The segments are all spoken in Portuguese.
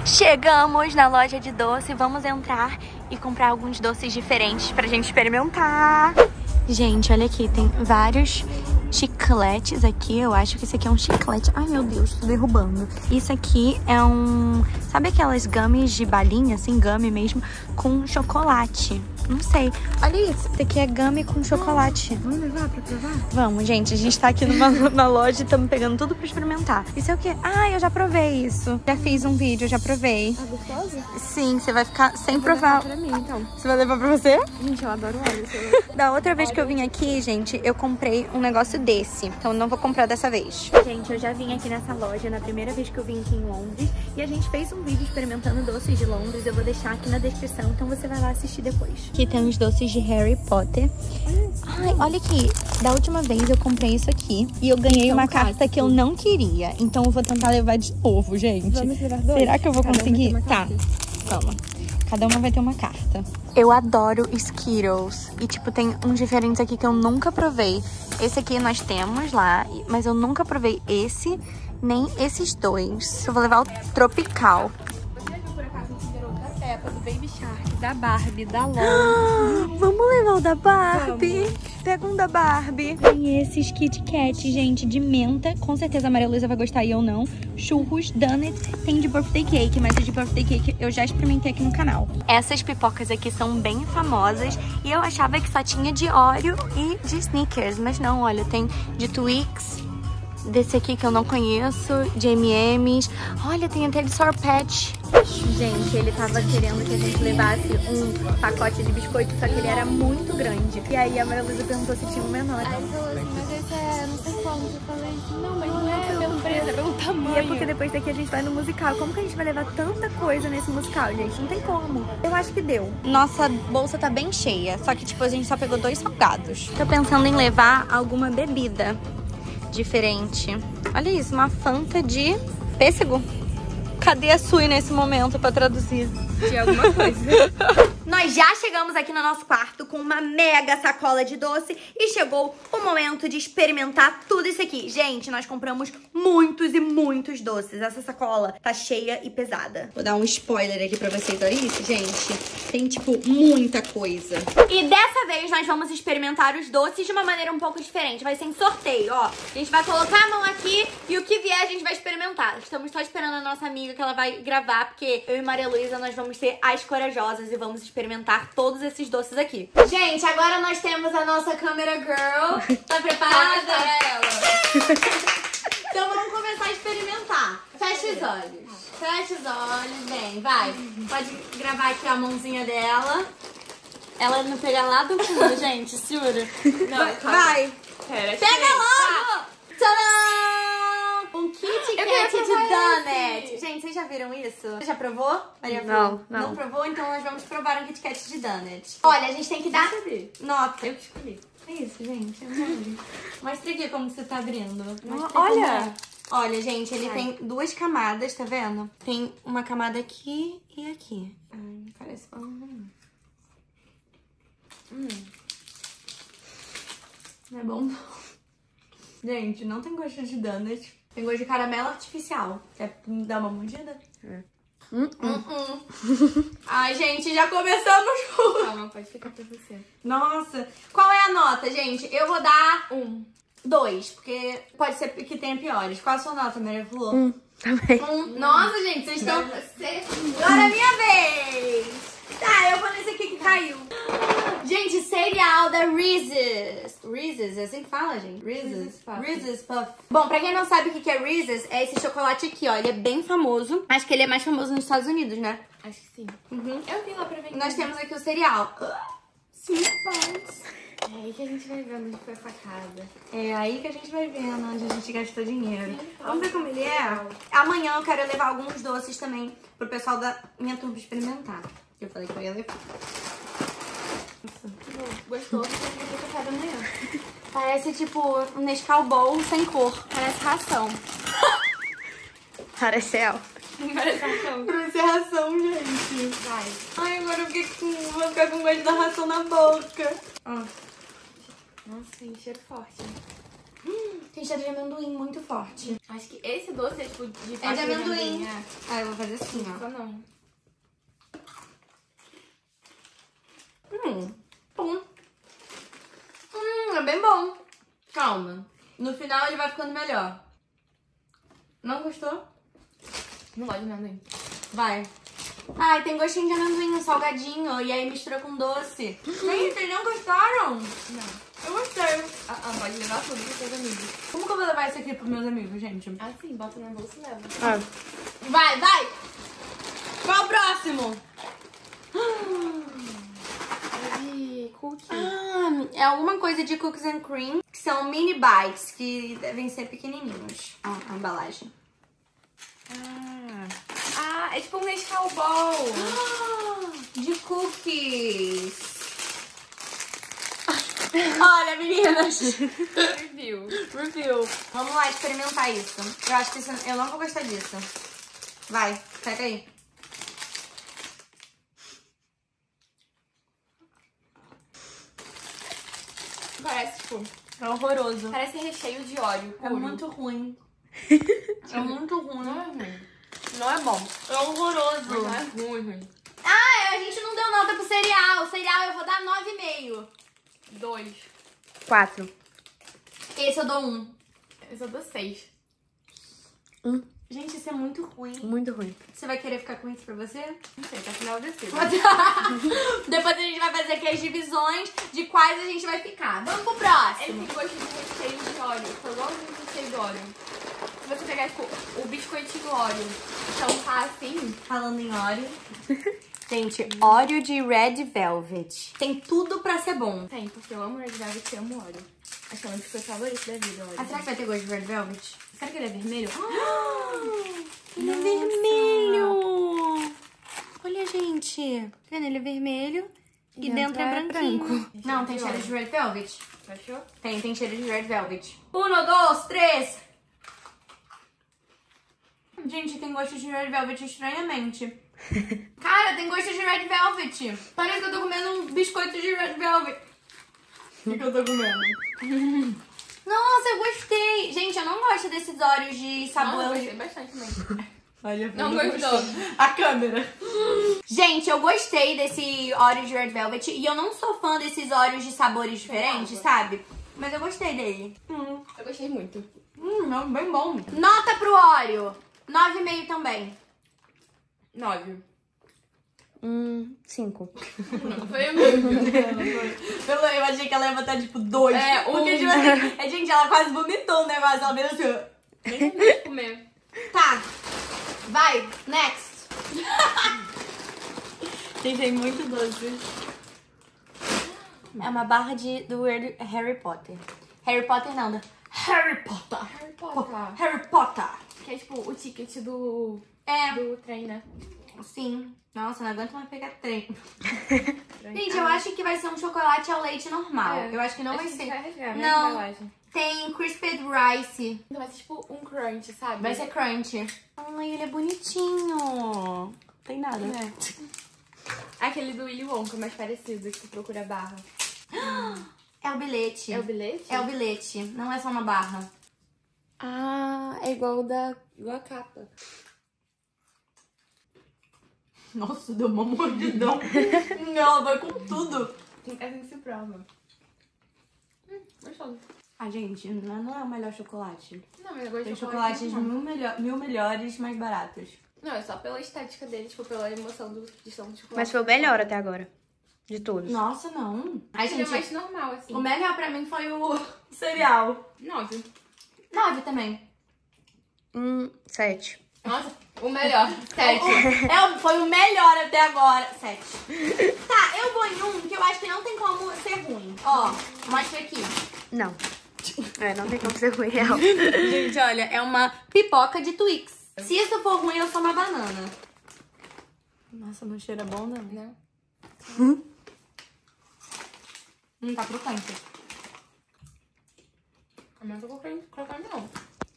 Chegamos na loja de doce, vamos entrar e comprar alguns doces diferentes pra gente experimentar. Gente, olha aqui, tem vários chicletes aqui. Eu acho que esse aqui é um chiclete. Ai, meu Deus, tô derrubando. Isso aqui é um... Sabe aquelas gummies de balinha, assim, gummy mesmo, com chocolate? Não sei. Olha isso, esse aqui é gummy com chocolate. Vamos levar pra provar? Vamos, gente. A gente tá aqui numa loja e estamos pegando tudo pra experimentar. Isso é o quê? Ah, eu já provei isso. Já fiz um vídeo, já provei. Tá gostoso? Sim, você vai ficar sem provar. Pra mim, então. Você vai levar pra você? Gente, eu adoro óleo. Da outra vez que eu vim aqui, gente, eu comprei um negócio desse. Então eu não vou comprar dessa vez. Gente, eu já vim aqui nessa loja na primeira vez que eu vim aqui em Londres. E a gente fez um vídeo experimentando doces de Londres. Eu vou deixar aqui na descrição, então você vai lá assistir depois. Aqui tem os doces de Harry Potter. Ai, olha aqui. Da última vez eu comprei isso aqui. E eu ganhei uma carta que eu não queria. Então eu vou tentar levar de novo, gente. Vamos levar dois? Será que eu vou conseguir? Tá, vamos. Cada uma vai ter uma carta. Eu adoro Skittles. E, tipo, tem uns diferentes aqui que eu nunca provei. Esse aqui nós temos lá, mas eu nunca provei esse, nem esses dois. Eu vou levar o tropical. Você viu por acaso esse garoto da Peppa, do Baby Shark, da Barbie, da Lolo? Vamos levar o da Barbie? Vamos. Pega um da Barbie. Tem esses Kit Kat, gente, de menta. Com certeza a Maria Luísa vai gostar e eu não. Churros, donuts, tem de birthday cake, mas o de birthday cake eu já experimentei aqui no canal. Essas pipocas aqui são bem famosas e eu achava que só tinha de Oreo e de Snickers, mas não, olha, tem de Twix, desse aqui que eu não conheço, de M&M's. Olha, tem até de Sour Patch. Gente, ele tava querendo que a gente levasse um pacote de biscoito, só que ele era muito grande. E aí a Maria Luísa perguntou se tinha um menor. Aí ele falou assim, mas esse é, não sei como. Eu falei assim, não, mas não é pelo preço, é pelo tamanho. E é porque depois daqui a gente vai no musical. Como que a gente vai levar tanta coisa nesse musical, gente? Não tem como. Eu acho que deu. Nossa bolsa tá bem cheia, só que tipo, a gente só pegou 2 salgados. Tô pensando em levar alguma bebida diferente. Olha isso, uma Fanta de pêssego. Cadê a Sui nesse momento pra traduzir? De alguma coisa. Nós já chegamos aqui no nosso quarto com uma mega sacola de doce e chegou o momento de experimentar tudo isso aqui. Gente, nós compramos muitos e muitos doces. Essa sacola tá cheia e pesada. Vou dar um spoiler aqui pra vocês, olha isso, gente. Tem, tipo, muita coisa. E dessa vez nós vamos experimentar os doces de uma maneira um pouco diferente. Vai ser em sorteio, ó. A gente vai colocar a mão aqui e o que vier a gente vai experimentar. Estamos só esperando a nossa amiga que ela vai gravar, porque eu e Maria Luísa nós vamos ser as corajosas e vamos experimentar todos esses doces aqui. Gente, agora nós temos a nossa câmera girl. Tá preparada? Então vamos começar a experimentar. Fecha os olhos. Fecha os olhos, bem, vai. Pode gravar aqui a mãozinha dela. Ela não pega lá do fundo, gente, juro. Não, vai. Pera, Pega logo! Tadã! Um Kit Kat de donut. Gente, vocês já viram isso? Você já provou? Maria Não, não. Não provou? Então nós vamos provar um Kit Kat de donut. Olha, a gente tem que dar nota. Eu que escolhi. É isso, gente. É mole. Mostra aqui como você tá abrindo. Olha! Olha, gente, ele tem 2 camadas, tá vendo? Tem uma camada aqui e aqui. Ai, parece bom. Não é bom, não. Gente, não tem gosto de donut. Tem gosto de caramelo artificial. Quer dar uma mordida? Ai, gente, já começamos. Calma, pode ficar pra você. Nossa. Qual é a nota, gente? Eu vou dar 2, porque pode ser que tenha piores. Qual a sua nota, Maria Flor? Também. 1. Nossa, gente, vocês estão... Agora é minha vez. Tá, eu vou nesse aqui que caiu. Gente, cereal da Reese's. Reese's, é assim que fala, gente? Reese's Puff. Bom, pra quem não sabe o que é Reese's, é esse chocolate aqui, ó. Ele é bem famoso. Acho que ele é mais famoso nos Estados Unidos, né? Acho que sim. Eu vim lá pra ver. Nós temos aqui o cereal. 5 pounds. É aí que a gente vai vendo onde foi a facada. É aí que a gente vai vendo onde a gente gastou dinheiro. Vamos ver como ele é? Amanhã eu quero levar alguns doces também pro pessoal da minha turma experimentar. Eu falei que eu ia levar. Gostoso, mas não tem café da manhã. Parece tipo um Nescau Bowl sem cor. Parece ração. Parece Parece ração. Parece ração, gente. Vai. Ai, agora vou ficar com gosto da ração na boca. Nossa, tem cheiro forte. Tem cheiro de amendoim muito forte. Acho que esse doce é tipo de É de amendoim. É. Ah, eu vou fazer assim, ó. Só não. Bom. É bem bom. Calma. No final ele vai ficando melhor. Não gostou? Não gosto de amendoim. Vai. Ai, tem gostinho de amendoim, um salgadinho. E aí mistura com doce. Gente, vocês não gostaram? Não. Eu gostei. Pode levar tudo pros seus amigos. Como que eu vou levar isso aqui pros meus amigos, gente? Assim, bota na bolsa e leva. Vai, vai! Qual o próximo? De cookie. É alguma coisa de cookies and cream, que são mini bites, que devem ser pequenininhos. Ó, a embalagem. É tipo um Nescau Ball. De cookies. Olha, meninas. Review. Review. Vamos lá experimentar isso. Eu acho que eu não vou gostar disso. Vai, pega aí. Parece, tipo, É horroroso. parece recheio de óleo. É puro. muito ruim. É muito ruim. Não é ruim. Não é bom. É horroroso. Mas não é ruim. Ah, a gente não deu nota pro cereal. O cereal eu vou dar 9,5. 2. 4. Esse eu dou 1. Esse eu dou 6. Gente, isso é muito ruim. Muito ruim. Você vai querer ficar com isso pra você? Não sei, tá final decido. Depois a gente vai fazer aqui as divisões de quais a gente vai ficar. Vamos pro Ele próximo. tem gosto de recheio de óleo. Foi igualzinho o recheio de óleo. Se você pegar, tipo, o biscoitinho óleo e tampar assim... Falando em óleo. Gente, óleo de Red Velvet. Tem tudo pra ser bom. Tem, porque eu amo Red Velvet e amo óleo. Acho que é o meu biscoito favorito da vida, óleo. Ah, será que vai ter gosto de Red Velvet? Será que ele é vermelho? Ele é vermelho! Olha, gente. Tá vendo? Ele é vermelho e dentro é branquinho. Não, tem cheiro de Red Velvet. Achou? Tem cheiro de Red Velvet. 1, 2, 3. Gente, tem gosto de Red Velvet estranhamente. Cara, tem gosto de Red Velvet. Parece que eu tô comendo um biscoito de Red Velvet. O que eu tô comendo? Nossa, eu gostei. Gente, eu não gosto desses óleos de sabor. Eu gostei bastante também. Olha, Não gostou. A câmera. Gente, eu gostei desse óleo de Red Velvet. E eu não sou fã desses óleos de sabores diferentes, sabe? Mas eu gostei dele. Eu gostei muito. É bem bom. Nota pro óleo. 9,5 também. 9. 5. Não, foi o mesmo. Eu achei que ela ia botar tipo 2. É, Porque, tipo assim, gente, ela quase vomitou o negócio. Ela fez assim, ó. Nem vou comer. Tá. Vai, next. Gente, é muito doce. É uma barra do Harry Potter. Harry Potter não, da Harry Potter. Harry Potter. Harry Potter. Que é tipo o ticket do trem, né? Sim. Nossa, não aguento mais pegar trem. Gente, eu acho que vai ser um chocolate ao leite normal. É. Eu acho que não vai Acho que ser. vai rasgar, né, Não. a embalagem. Tem Crisped Rice. Então vai ser tipo um crunch, sabe? Vai ser crunch. Ai, ele é bonitinho. Não tem nada. Aquele do Willy Wonka, mais parecido, que tu procura a barra. É o bilhete. É o bilhete? É o bilhete. Não é só uma barra. Ah, é igual a capa. Nossa, deu uma mordidão. Ela vai com tudo. É assim que se prova. Gostoso. Ah, gente, não é o melhor chocolate. Não, mas eu gosto Tem de chocolate. chocolates mil melhores, mais baratos. Não, é só pela estética dele, tipo, pela emoção de estar no chocolate. Mas foi o melhor até agora. De todos. Nossa, não. Ai, Ele é gente, mais normal, assim. o melhor pra mim foi o cereal. 9. 9 também. 7. Nossa, o melhor. 7. Foi o melhor até agora. 7. Tá, eu vou em um que eu acho que não tem como ser ruim. Ó, mostra aqui. Não. Não tem como ser ruim, real. Gente, olha, é uma pipoca de Twix. Se isso for ruim, eu sou uma banana. Nossa, não cheira bom, não. Não. Tá crocante. Mas eu vou colocar não.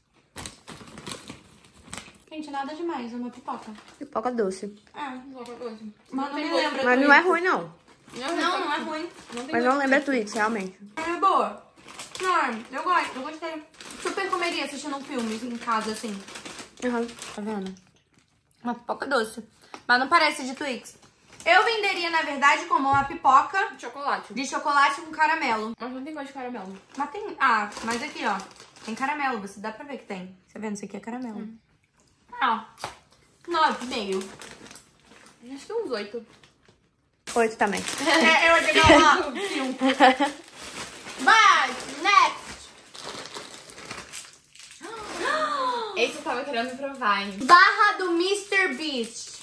Gente, nada demais, é uma pipoca. Pipoca doce. Não vou colocar hoje. Mas não tem me gosto. lembra Mas não é ruim, não. Não é ruim. Não tem Mas não gosto. lembra Twix, realmente. É boa. Não, eu gosto, eu gostei. super comeria assistindo um filme em casa, assim. Uhum. Tá vendo? Uma pipoca doce. Mas não parece de Twix. Eu venderia, na verdade, como uma pipoca Chocolate. de chocolate com caramelo. Mas não tem gosto de caramelo. Mas tem... Ah, mas aqui, ó. Tem caramelo. Você dá pra ver que tem. Você vendo? Isso aqui é caramelo. Ah, 9,5. Acho que uns 8. 8 também. Eu vou chegar lá. 5. Vai, next. Esse eu tava querendo provar, hein? Barra do Mr. Beast.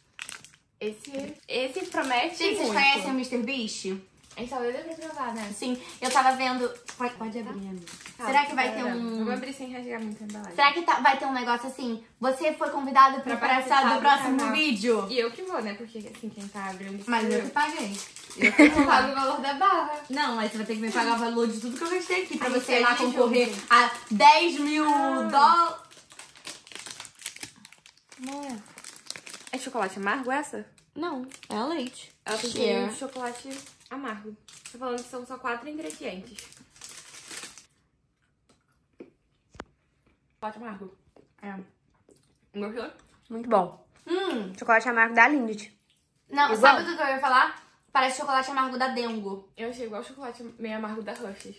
Esse promete Gente, vocês muito. conhecem o Mr. Beast? Esse só deu pra provar, né? Sim, eu tava vendo... Pode abrir, amiga. Será que vai ter um... Vamos abrir sem rasgar muito a embalagem. Será que vai ter um negócio assim? Você foi convidado pra participar do próximo canal. vídeo. E eu que vou, né? Porque assim, quem tá abrindo... Mas eu que paguei. Eu que não pago o valor da barra. Não, aí você vai ter que me pagar o valor de tudo que eu gastei aqui pra Aí você ir lá segue concorrer junto. a 10 mil dólares. Não é. É chocolate amargo essa? Não, é a leite. Ela tem Cheer. um chocolate amargo. Tô falando que são só 4 ingredientes. Chocolate amargo. É. Gostou? Muito bom. Hum. Chocolate amargo da Lindt. Não, Igual. sabe o que eu ia falar? Parece chocolate amargo da Dengo. Eu achei igual o chocolate meio amargo da Hershey's.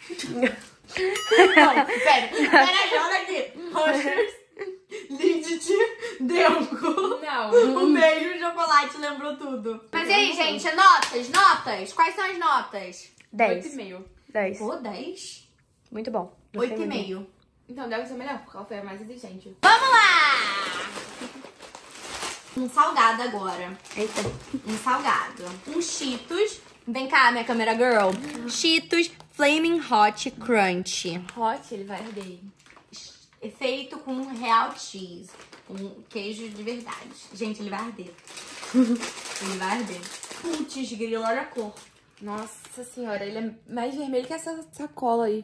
Não, pera, olha aqui. Rochers, Lindt, Dengo. Não. O mesmo chocolate lembrou tudo. Mas e aí, gente, notas? Quais são as notas? 10. 8,5. 10. Pô, 10? Muito bom. Gostei muito. 8,5. Então deve ser melhor, porque ela foi a mais exigente. Vamos lá! Um salgado agora. Eita. Um salgado. Um Cheetos. Vem cá, minha câmera girl. Cheetos Flaming Hot Crunch. Hot, ele vai arder. Feito com real cheese. Com queijo de verdade. Gente, ele vai arder. Ele vai arder. Putz, grilo, olha a cor. Nossa senhora, ele é mais vermelho que essa sacola aí.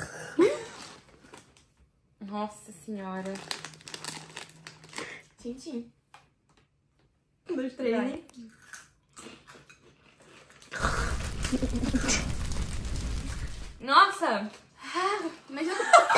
Nossa senhora. Tchim. 1, 2, 3, Vai. né? Nossa! Imagina...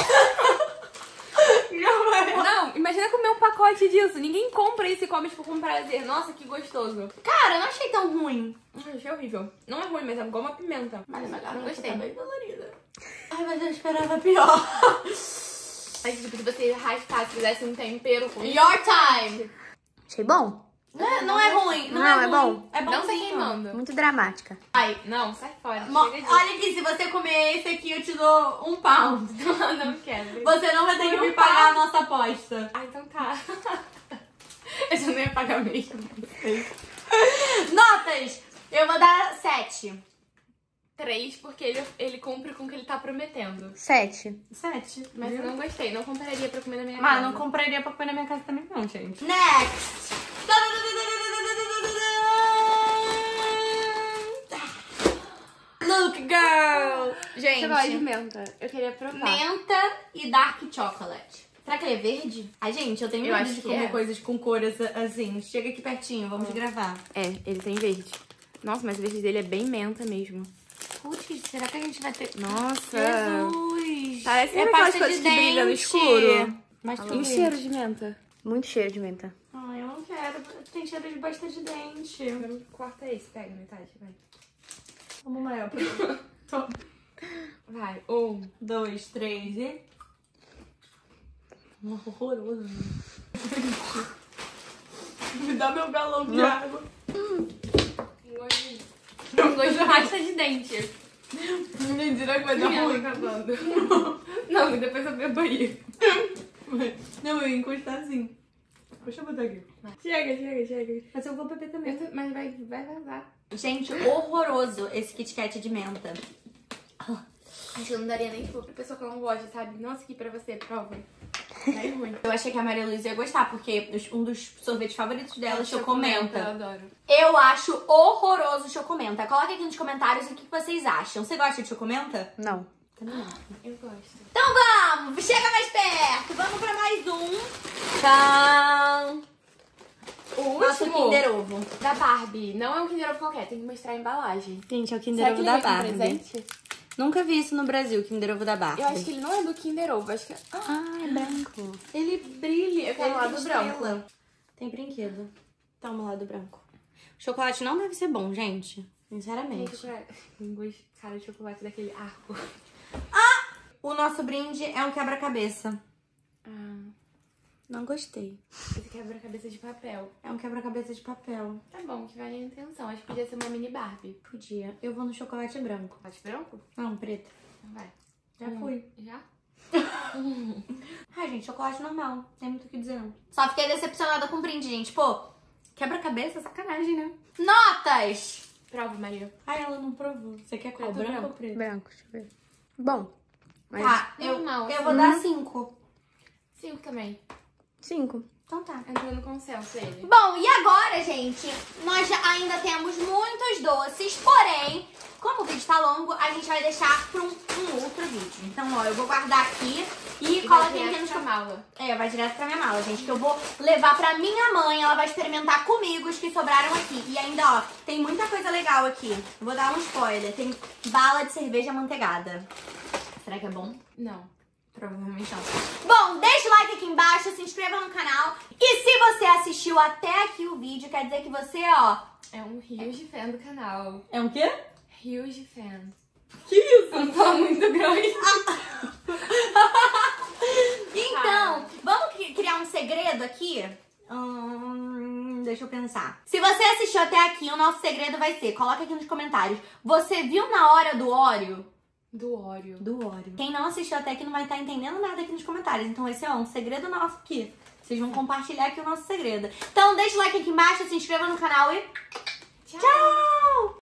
Não, imagina comer um pacote disso. Ninguém compra isso e come tipo com prazer. Nossa, que gostoso. Cara, eu não achei tão ruim. Achei horrível. Não é ruim, mas é igual uma pimenta. Mas a não gostei. tá bem dolorida. Ai, mas eu esperava pior. Mas tipo, se você raspasse, fizesse um tempero com Your time. Achei bom. Não é ruim. Não, é é bom. É Não tá bonzinho. queimando. Muito dramática. Ai, Não, sai fora. Chega disso. olha aqui, se você comer esse aqui, eu te dou £1. Não quero. Você não vai ter que Por me um pagar a pau. nossa aposta. Ah, então tá. Eu já não ia pagar mesmo. Notas! Eu vou dar 7. 3, porque ele cumpre com o que ele tá prometendo. 7. 7. Mas eu não gostei, não compraria pra comer na minha Mas casa. não compraria pra comer na minha casa também não, gente. Next! Look, girl! Gente, Chocolate de menta. Eu queria provar. menta e dark chocolate. Será que ele é verde? Ai, gente, eu tenho Eu medo acho de que comer é. coisas com cores assim. Chega aqui pertinho, vamos gravar. É, ele tem verde. Nossa, mas o verde dele é bem menta mesmo. Putz, será que a gente vai ter... Nossa. Jesus! Parece é aquelas pasta coisas de que brilham no dente. escuro. Mas E tudo o cheiro de menta? Muito cheiro de menta. Ai, eu não quero. Tem cheiro de pasta de dente. Corta esse, pega metade, vai. Vamos maior. Vai, 1. 2, 3 e... Horroroso. Me dá meu galão de água. Um gosto de pasta de dente. Mentira que vai dar ruim. acabando. Não, depois eu bebo aí. Não, eu ia encostar assim. Deixa eu botar aqui. Chega. Mas eu vou beber também. Mas vai vazar. Gente, horroroso esse Kit Kat de menta. Acho que eu não daria nem pra pessoa que não gosta, sabe? Nossa, aqui pra você, prova. É ruim. Eu achei que a Maria Luísa ia gostar, porque um dos sorvetes favoritos dela é Chocomenta. Eu adoro. Eu acho horroroso o Chocomenta. Coloca aqui nos comentários o que vocês acham. Você gosta de Chocomenta? Não. Também não. Eu gosto. Então vamos! Chega mais perto! Vamos pra mais um. Tchau! O Nosso último Kinder Ovo. da Barbie. Não é um Kinder Ovo qualquer, tem que mostrar a embalagem. Gente, é o Kinder Será Ovo que da ele vem com Barbie. presente? Nunca vi isso no Brasil, Kinder Ovo da Barbie. Eu acho que ele não é do Kinder Ovo, acho que é... Ah, é branco. Ele brilha. Eu quero o lado branco. Tem brinquedo. Toma o lado branco. Chocolate não deve ser bom, gente. Sinceramente. Cara de chocolate daquele arco. O nosso brinde é um quebra-cabeça. Não gostei. Esse quebra-cabeça de papel. É um quebra-cabeça de papel. Tá bom, que vale a intenção. Acho que podia ser uma mini Barbie. Podia. Eu vou no chocolate branco. Chocolate branco? Não, preto. Vai. Já fui. Já? Ai, gente, chocolate normal. Não tem muito o que dizer, não. Só fiquei decepcionada com o brinde, gente. Pô, quebra-cabeça, sacanagem, né? Notas! Prova, Maria. Ai, ela não provou. Você quer qual? Preto, Branco branco. ou preto? Branco, deixa eu ver. Bom. Mas Tá, eu normal, vou dar 5. 5 também. 5. Então tá. Entrou no consenso ele. Bom, e agora, gente, nós ainda temos muitos doces, porém, como o vídeo tá longo, a gente vai deixar pra um outro vídeo. Então, ó, eu vou guardar aqui e coloquem aqui no mala. É, vai direto pra minha mala, gente, que eu vou levar pra minha mãe, ela vai experimentar comigo os que sobraram aqui. E ainda, ó, tem muita coisa legal aqui. Eu vou dar um spoiler, tem bala de cerveja amanteigada. Será que é bom? Não. Provavelmente não. Bom, deixa o like aqui embaixo, se inscreva no canal. E se você assistiu até aqui o vídeo, quer dizer que você, ó... É um huge fan do canal. É um quê? Huge fan. Que isso? Um fã muito grande. Então, vamos criar um segredo aqui? Deixa eu pensar. Se você assistiu até aqui, o nosso segredo vai ser... Coloca aqui nos comentários. Você viu na hora do Oreo? Do Oreo. Do Oreo. Quem não assistiu até aqui não vai estar entendendo nada aqui nos comentários. Então esse é um segredo nosso aqui. Vocês vão compartilhar aqui o nosso segredo. Então deixa o like aqui embaixo, se inscreva no canal e... Tchau! Tchau!